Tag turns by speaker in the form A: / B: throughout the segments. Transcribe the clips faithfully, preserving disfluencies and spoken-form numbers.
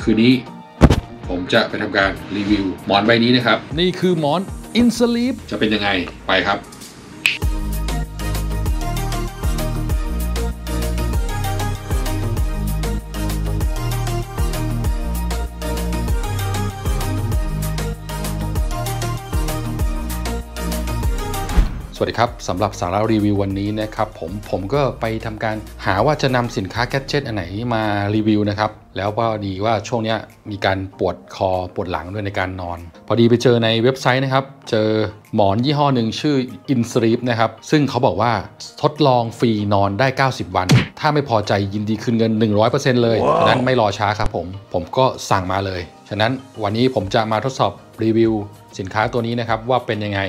A: คืนนี้ผมจะไปทำการรีวิวหมอนใบนี้นะครับนี่คือหมอน InSleep จะเป็นยังไงไปครับสวัสดีครับสำหรับสาระรีวิววันนี้นะครับผมผมก็ไปทำการหาว่าจะนำสินค้าแกดเจ็ตอันไหนมารีวิวนะครับแล้วก็ดีว่าช่วงนี้มีการปวดคอปวดหลังด้วยในการนอนพอดีไปเจอในเว็บไซต์นะครับเจอหมอนยี่ห้อหนึ่งชื่อ InSleep นะครับซึ่งเขาบอกว่าทดลองฟรีนอนได้เก้าสิบวันถ้าไม่พอใจยินดีคืนเงิน หนึ่งร้อยเปอร์เซ็นต์ เลย wow. ฉะนั้นไม่รอช้าครับผมผมก็สั่งมาเลยฉะนั้นวันนี้ผมจะมาทดสอบรีวิวสินค้าตัวนี้นะครับว่าเป็นยังไง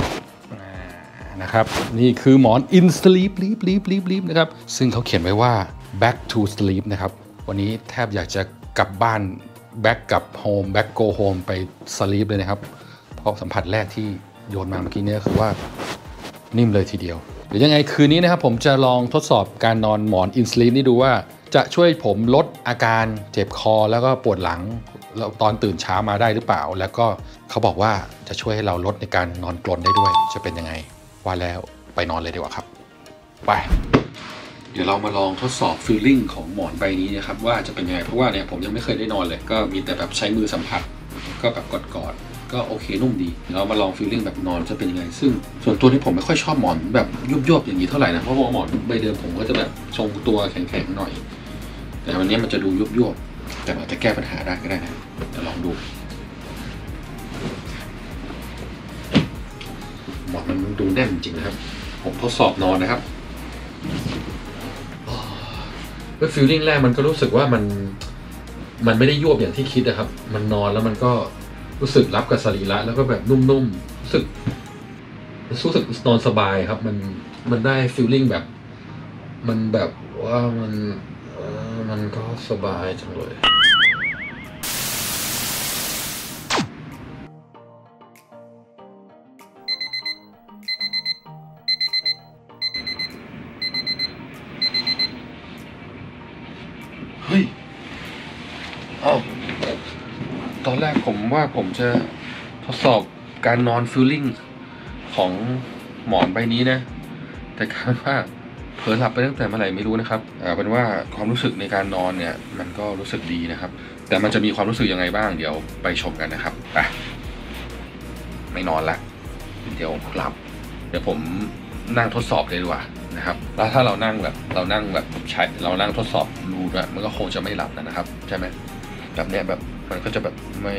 A: นะครับนี่คือหมอน InSleep Sleep Sleep Sleep Sleep นะครับซึ่งเขาเขียนไว้ว่า back to sleep นะครับวันนี้แทบอยากจะกลับบ้าน back กับ home back go home ไป sleep เลยนะครับเพราะสัมผัสแรกที่โยนมาเมื่อกี้เนี่ยคือว่านิ่มเลยทีเดียวเดี๋ยวยังไงคืนนี้นะครับผมจะลองทดสอบการนอนหมอน InSleep นี่ดูว่าจะช่วยผมลดอาการเจ็บคอแล้วก็ปวดหลังแล้วตอนตื่นเช้ามาได้หรือเปล่าแล้วก็เขาบอกว่าจะช่วยให้เราลดในการนอนกรนได้ด้วยจะเป็นยังไงว่าแล้วไปนอนเลยดีกว่าครับไปเดี๋ยวเรามาลองทดสอบฟีลลิ่งของหมอนใบนี้นะครับว่าจะเป็นยังไงเพราะว่าเนี่ยผมยังไม่เคยได้นอนเลยก็มีแต่แบบใช้มือสัมผัสก็แบบกอดๆก็โอเคนุ่มดีเรามาลองฟีลลิ่งแบบนอนจะเป็นยังไงซึ่งส่วนตัวที่ผมไม่ค่อยชอบหมอนแบบยุบๆอย่างนี้เท่าไหร่นะเพราะว่าหมอนใบเดิมผมก็จะแบบทรงตัวแข็งๆหน่อยแต่วันนี้มันจะดูยุบๆแต่อาจจะแก้ปัญหาได้ก็ได้นะเดี๋ยวลองดูหมอนมันดูแน่นจริงนะครับผมทดสอบนอนนะครับเมื่อฟีลลิ่งแรกมันก็รู้สึกว่ามันมันไม่ได้ยวบอย่างที่คิดนะครับมันนอนแล้วมันก็รู้สึกรับกับสรีระแล้วก็แบบนุ่มๆรู้สึกรู้สึกนอนสบายครับมันมันได้ฟีลลิ่งแบบมันแบบว่ามันมันก็สบายจังเลยเฮ้ยอ้าวตอนแรกผมว่าผมจะทดสอบการนอนฟีลลิ่งของหมอนใบนี้นะแต่กลายเป็นว่าเผลอหลับไปตั้งแต่เมื่อไหร่ไม่รู้นะครับอ่าเป็นว่าความรู้สึกในการนอนเนี่ยมันก็รู้สึกดีนะครับแต่มันจะมีความรู้สึกยังไงบ้างเดี๋ยวไปชมกันนะครับไปไม่นอนละเดี๋ยวหลับเดี๋ยวผมนั่งทดสอบเลยดีกว่านะครับแล้วถ้าเรานั่งแบบเรานั่งแบบใช้เรานั่งทดสอบดูด้วยมันก็คงจะไม่หลับนะครับใช่ไหมแบบเนี้ยแบบมันก็จะแบบไม่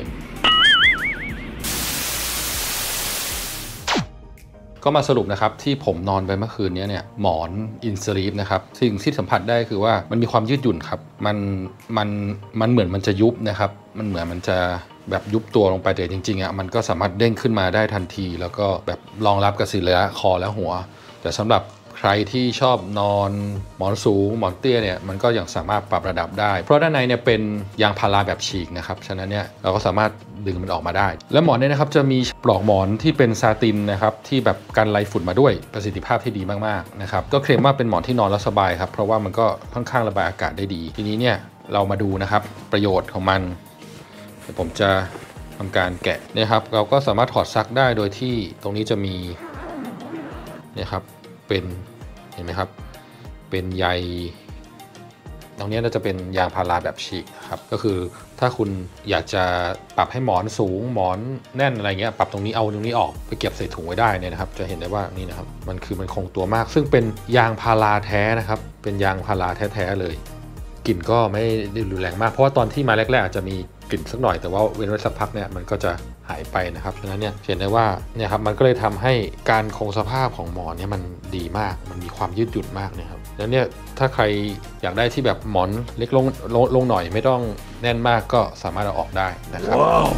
A: ก็มาสรุปนะครับที่ผมนอนไปเมื่อคืนนี้เนี่ยหมอน InSleep นะครับสิ่งที่สัมผัสได้คือว่ามันมีความยืดหยุ่นครับมันมันมันเหมือนมันจะยุบนะครับมันเหมือนมันจะแบบยุบตัวลงไปแต่จริงๆอ่ะมันก็สามารถเด้งขึ้นมาได้ทันทีแล้วก็แบบรองรับกับสรีระคอและหัวแต่สำหรับใครที่ชอบนอนหมอนสูงหมอนเตี้ยเนี่ยมันก็ยังสามารถปรับระดับได้เพราะด้านในเนี่ยเป็นยางพาราแบบฉีกนะครับฉะนั้นเนี่ยเราก็สามารถดึงมันออกมาได้และหมอนเนี่ยนะครับจะมีปลอกหมอนที่เป็นซาตินนะครับที่แบบกันไรฝุ่นมาด้วยประสิทธิภาพที่ดีมากๆนะครับก็เคลมว่าเป็นหมอนที่นอนแล้วสบายครับเพราะว่ามันก็ค่อนข้างระบายอากาศได้ดีทีนี้เนี่ยเรามาดูนะครับประโยชน์ของมันเดี๋ยวผมจะทำการแกะเนี่ยครับเราก็สามารถถอดซักได้โดยที่ตรงนี้จะมีเนี่ยครับเป็นเห็นไหมครับเป็นใยตรงนี้น่าจะเป็นยางพาราแบบฉีกครับก็คือถ้าคุณอยากจะปรับให้หมอนสูงหมอนแน่นอะไรเงี้ยปรับตรงนี้เอาตรงนี้ออกไปเก็บใส่ถุงไว้ได้เนี่ยนะครับจะเห็นได้ว่านี่นะครับมันคือมันคงตัวมากซึ่งเป็นยางพาราแท้นะครับเป็นยางพาราแท้ๆเลยกลิ่นก็ไม่ได้รุนแรงมากเพราะว่าตอนที่มาแรกๆอาจจะมีกลิ่นสักหน่อยแต่ว่าเว้นไว้สักพักเนี่ยมันก็จะหายไปนะครับฉะนั้นเนี่ยเห็นได้ว่าเนี่ยครับมันก็เลยทำให้การคงสภาพของหมอนเนี่ยมันดีมากมันมีความยืดหยุ่นมากนะครับแล้วเนี่ยถ้าใครอยากได้ที่แบบหมอนเล็กลงลงลงหน่อยไม่ต้องแน่นมากก็สามารถเอาออกได้นะครับ wow.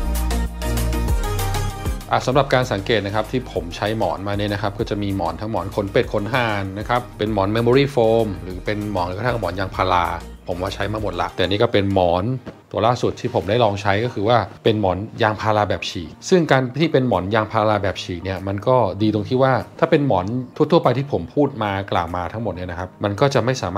A: อ่ะสำหรับการสังเกตนะครับที่ผมใช้หมอนมาเนี่ยนะครับก็จะมีหมอนทั้งหมอนขนเป็ดขนห่านนะครับเป็นหมอนเมมโมรี่โฟมหรือเป็นหมอนหรือกระทั่งหมอนยางพาราผมว่าใช้มาหมดละแต่นี่ก็เป็นหมอนตัวล่าสุดที่ผมได้ลองใช้ก็คือว่าเป็นหมอนยางพาราแบบฉีกซึ่งการที่เป็นหมอนยางพาราแบบฉีกเนี่ยมันก็ดีตรงที่ว่าถ้าเป็นหมอนทั่วๆไปที่ผมพูดมากล่าวมาทั้งหมดเนี่ยนะครับมันก็จะไม่สามารถ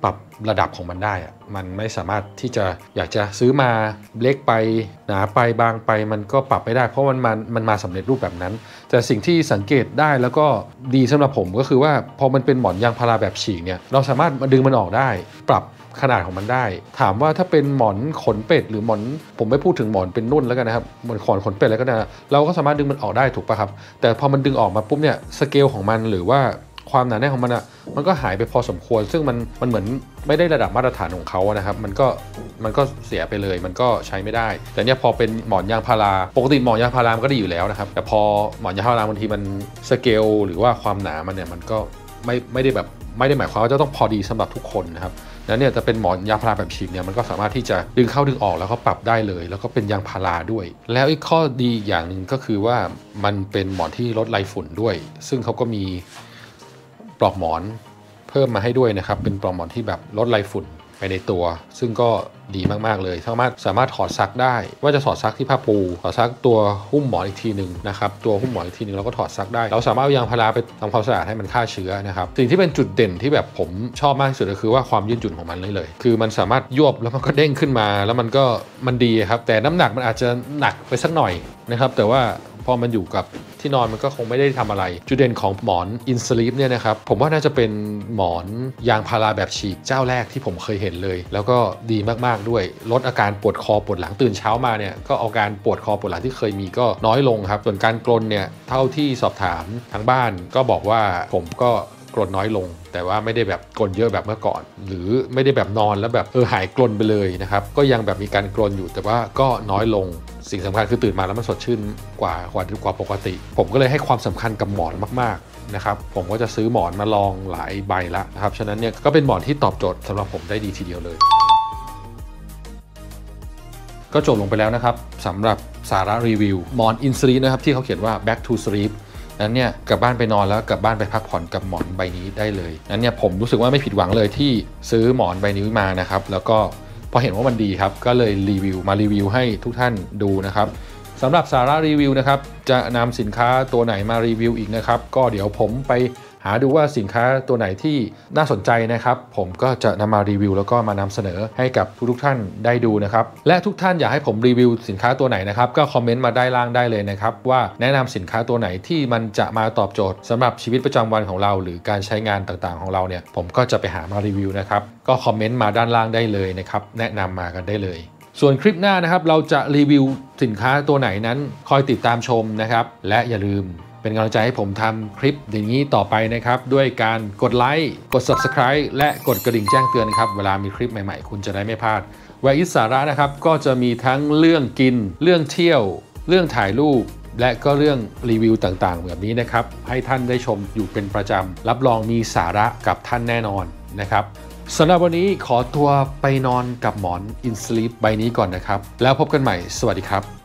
A: ปรับระดับของมันได้อะมันไม่สามารถที่จะอยากจะซื้อมาเล็กไปหนาไปบางไปมันก็ปรับไม่ได้เพราะมันมันมันมาสำเร็จรูปแบบนั้นแต่สิ่งที่สังเกตได้แล้วก็ดีสำหรับผมก็คือว่าพอมันเป็นหมอนยางพาราแบบฉีกเนี่ยเราสามารถดึงมันออกได้ปรับขนาดของมันได้ถามว่าถ้าเป็นหมอนขนเป็ดหรือหมอนผมไม่พูดถึงหมอนเป็นนุ่นแล้วกันนะครับหมอนขอนขนเป็ดแล้วก็นะเราก็สามารถดึงมันออกได้ถูกป่ะครับแต่พอมันดึงออกมาปุ๊บเนี่ยสเกลของมันหรือว่าความหนาแน่นของมันอ่ะมันก็หายไปพอสมควรซึ่งมันมันเหมือนไม่ได้ระดับมาตรฐานของเขานะครับมันก็มันก็เสียไปเลยมันก็ใช้ไม่ได้แต่เนี่ยพอเป็นหมอนยางพาราปกติหมอนยางพารามันก็ดีอยู่แล้วนะครับแต่พอหมอนยางพาราบางทีมันสเกลหรือว่าความหนามันเนี่ยมันก็ไม่ไม่ได้แบบไม่ได้หมายความว่าจะต้องพอดีสำหรับทุกคนนะครับแล้วเนี่ยจะเป็นหมอนยางพาราแบบฉีกเนี่ยมันก็สามารถที่จะดึงเข้าดึงออกแล้วก็ปรับได้เลยแล้วก็เป็นยางพาราด้วยแล้วอีกข้อดีอย่างหนึ่งก็คือว่ามันเป็นหมอนที่ลดไรฝุ่นด้วยซึ่งเขาก็มีปลอกหมอนเพิ่มมาให้ด้วยนะครับเป็นปลอกหมอนที่แบบลดไรฝุ่นไปในตัวซึ่งก็ดีมากๆเลยสามารถสามารถถอดซักได้ว่าจะถอดซักที่ผ้าปูถอดซักตัวหุ้มหมอนอีกทีหนึ่งนะครับตัวหุ้มหมอนอีกทีหนึ่งเราก็ถอดซักได้เราสามารถเอายางพาราไปทำความสะอาดให้มันฆ่าเชื้อนะครับสิ่งที่เป็นจุดเด่นที่แบบผมชอบมากที่สุดก็คือว่าความยืดหยุ่นของมันเลยเลยคือมันสามารถยวบแล้วมันก็เด้งขึ้นมาแล้วมันก็มันดีครับแต่น้ำหนักมันอาจจะหนักไปสักหน่อยนะครับแต่ว่าพอมันอยู่กับที่นอนมันก็คงไม่ได้ทำอะไรจุดเด่นของหมอนอินสลีปเนี่ยนะครับผมว่าน่าจะเป็นหมอนยางพาราแบบฉีกเจ้าแรกที่ผมเคยเห็นเลยแล้วก็ดีมากๆด้วยลดอาการปวดคอปวดหลังตื่นเช้ามาเนี่ยก็อาการปวดคอปวดหลังที่เคยมีก็น้อยลงครับส่วนการกรนเนี่ยเท่าที่สอบถามทางบ้านก็บอกว่าผมก็กรนน้อยลงแต่ว่าไม่ได้แบบกรนเยอะแบบเมื่อก่อนหรือไม่ได้แบบนอนแล้วแบบเออหายกรนไปเลยนะครับก็ยังแบบมีการกรนอยู่แต่ว่าก็น้อยลงสิ่งสำคัญคือตื่นมาแล้วมันสดชื่นกว่ากว่ากว่าปกติผมก็เลยให้ความสำคัญกับหมอนมากๆนะครับผมก็จะซื้อหมอนมาลองหลายใบละนะครับฉะนั้นเนี่ยก็เป็นหมอนที่ตอบโจทย์สำหรับผมได้ดีทีเดียวเลยก็จบลงไปแล้วนะครับสำหรับสาระรีวิวหมอนอินสลีปนะครับที่เขาเขียนว่า back to sleepนั้นเนี่ยกลับบ้านไปนอนแล้วกลับบ้านไปพักผ่อนกับหมอนใบนี้ได้เลยนั้นเนี่ยผมรู้สึกว่าไม่ผิดหวังเลยที่ซื้อหมอนใบนี้มานะครับแล้วก็พอเห็นว่ามันดีครับก็เลยรีวิวมารีวิวให้ทุกท่านดูนะครับสำหรับสาระรีวิวนะครับจะนำสินค้าตัวไหนมารีวิวอีกนะครับก็เดี๋ยวผมไปหาดูว่าสินค้าตัวไหนที่น่าสนใจนะครับผมก็จะนำมารีวิวแล้วก็มานำเสนอให้กับทุกท่านได้ดูนะครับและทุกท่านอยากให้ผมรีวิวสินค้าตัวไหนนะครับก็คอมเมนต์มาได้ล่างได้เลยนะครับว่าแนะนำสินค้าตัวไหนที่มันจะมาตอบโจทย์สำหรับชีวิตประจำวันของเราหรือการใช้งานต่างๆของเราเนี่ยผมก็จะไปหามารีวิวนะครับก็คอมเมนต์มาด้านล่างได้เลยนะครับแนะนำมากันได้เลยส่วนคลิปหน้านะครับเราจะรีวิวสินค้าตัวไหนนั้นคอยติดตามชมนะครับและอย่าลืมเป็นกำลังใจให้ผมทำคลิปอย่างนี้ต่อไปนะครับด้วยการกดไลค์กด ซับสไครบ์ และกดกระดิ่งแจ้งเตือนครับเวลามีคลิปใหม่ๆคุณจะได้ไม่พลาดแวร์อิทสาระนะครับก็จะมีทั้งเรื่องกินเรื่องเที่ยวเรื่องถ่ายรูปและก็เรื่องรีวิวต่างๆแบบนี้นะครับให้ท่านได้ชมอยู่เป็นประจำรับรองมีสาระกับท่านแน่นอนนะครับสำหรับวันนี้ขอตัวไปนอนกับหมอนอินสลีปใบนี้ก่อนนะครับแล้วพบกันใหม่สวัสดีครับ